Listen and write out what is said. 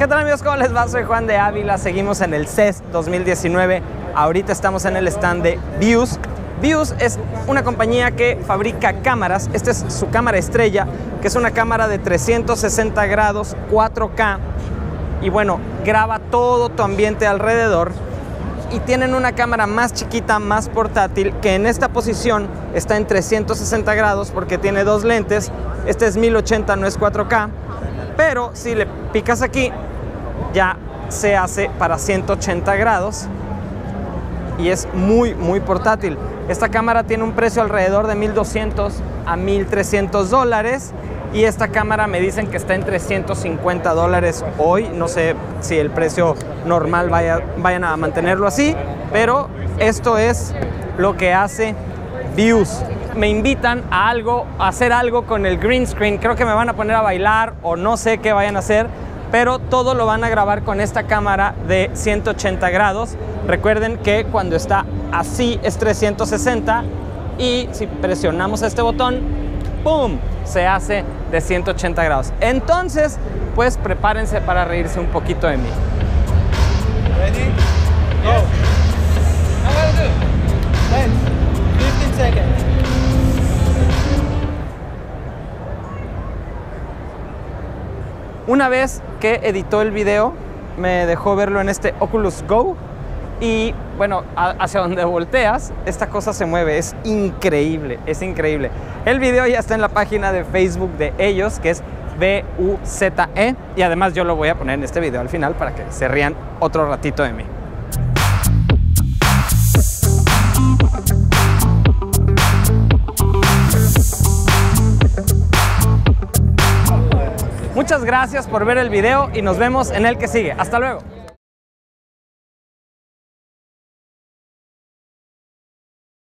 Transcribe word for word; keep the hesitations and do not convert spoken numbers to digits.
¿Qué tal, amigos? ¿Cómo les va? Soy Juan de Ávila, seguimos en el C E S dos mil diecinueve. Ahorita estamos en el stand de Views. Views es una compañía que fabrica cámaras. Esta es su cámara estrella, que es una cámara de trescientos sesenta grados, cuatro K. Y bueno, graba todo tu ambiente alrededor. Y tienen una cámara más chiquita, más portátil, que en esta posición está en trescientos sesenta grados porque tiene dos lentes. Este es mil ochenta, no es cuatro K. Pero si le picas aquí, ya se hace para ciento ochenta grados. Y es muy, muy portátil. Esta cámara tiene un precio alrededor de mil doscientos a mil trescientos dólares. Y esta cámara me dicen que está en trescientos cincuenta dólares hoy. No sé si el precio normal vaya, vayan a mantenerlo así, pero esto es lo que hace Views. Me invitan a algo, a hacer algo con el green screen. Creo que me van a poner a bailar o no sé qué vayan a hacer, pero todo lo van a grabar con esta cámara de ciento ochenta grados. Recuerden que cuando está así es trescientos sesenta y si presionamos este botón, ¡pum!, se hace de ciento ochenta grados. Entonces, pues prepárense para reírse un poquito de mí. Ready? Go. Yes. How about do? ten, fifteen seconds. Una vez que editó el video, me dejó verlo en este Oculus Go. Y bueno, hacia donde volteas, esta cosa se mueve. Es increíble, es increíble. El video ya está en la página de Facebook de ellos, que es V U Z E. Y además yo lo voy a poner en este video al final para que se rían otro ratito de mí. Muchas gracias por ver el video y nos vemos en el que sigue. Hasta luego.